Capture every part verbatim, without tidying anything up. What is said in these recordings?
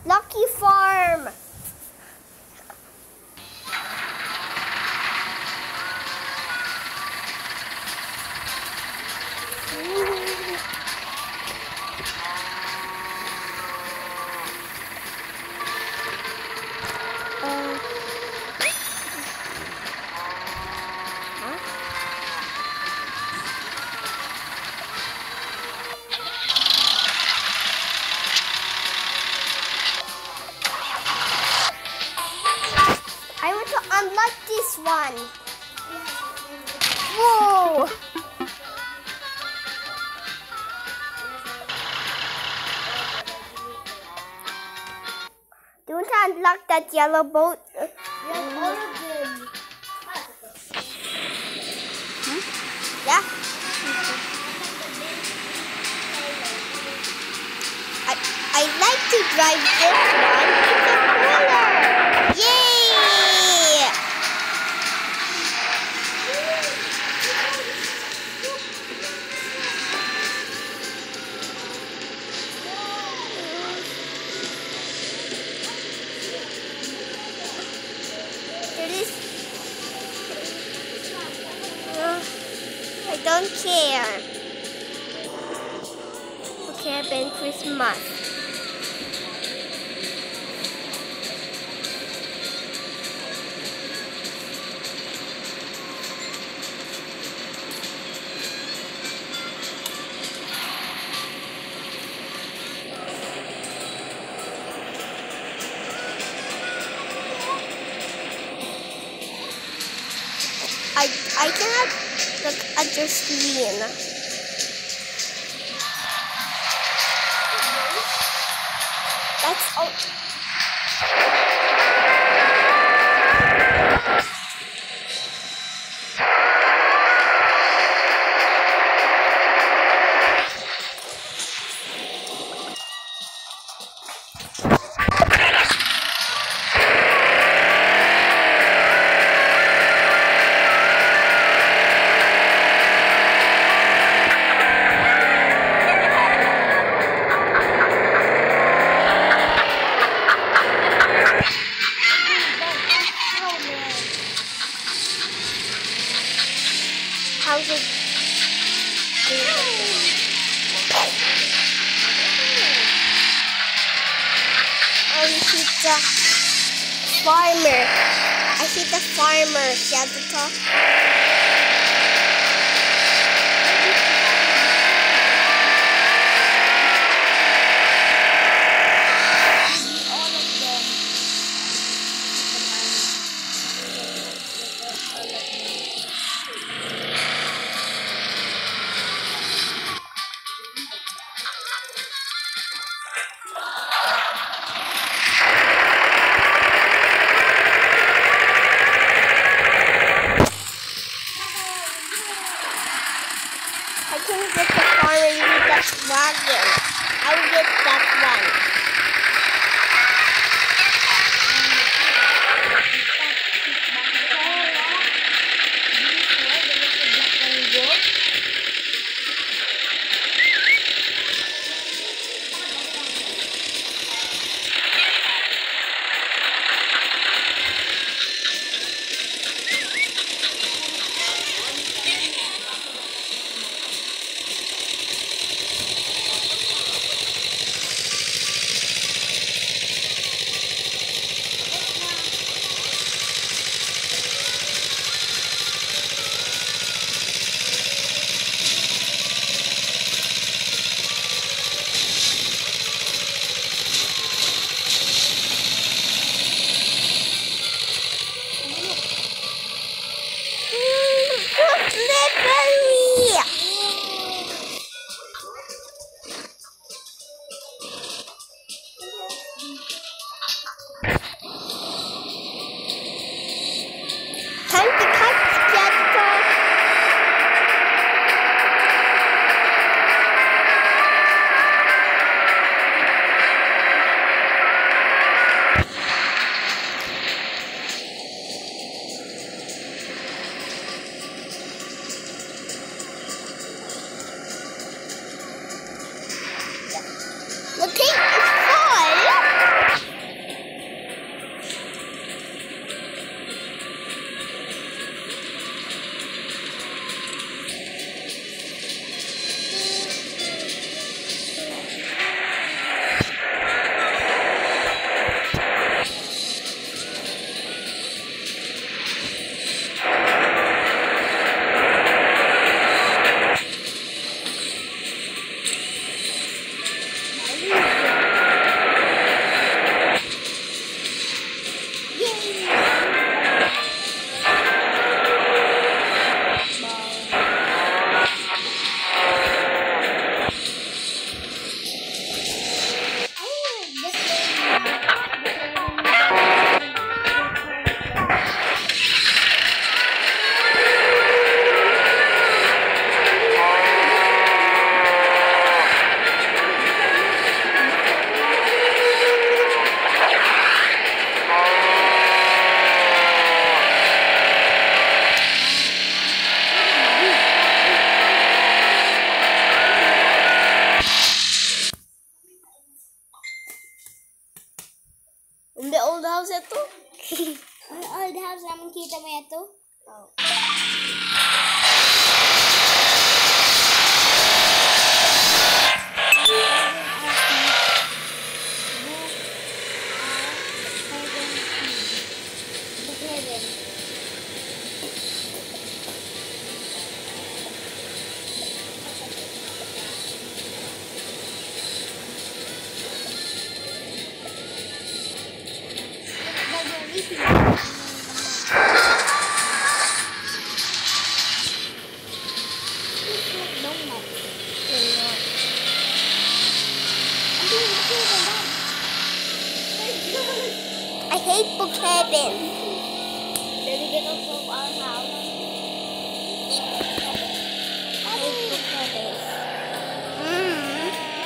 Lucky Farm. I want to unlock this one. Whoa! Do you want to unlock that yellow boat? Yes, all of them. Hmm? Yeah. I I like to drive this one. It's a cooler. Yay! It is. Uh, I don't care. Okay, Ben Christmas. I I cannot look at your screen. That's all. How's it? Oh, you see the farmer. I see the farmer. See at the top? All of them. Hindi old house ito. Ang old house naman kita mo ito? Oh. I hate Brookhaven. Did we get off of our house? I hate Brookhaven. Mm.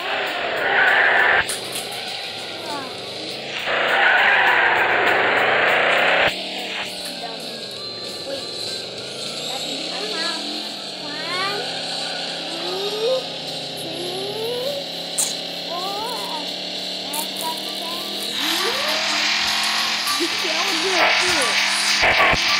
Wait. That is our house. One, two, three, Four. And something. you killed your food.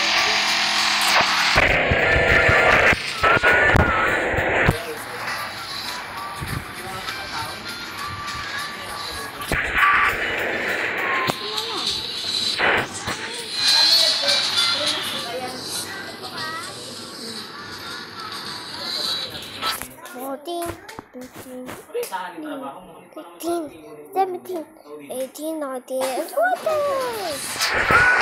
fourteen, fifteen, sixteen, seventeen, eighteen, nineteen, and twenty.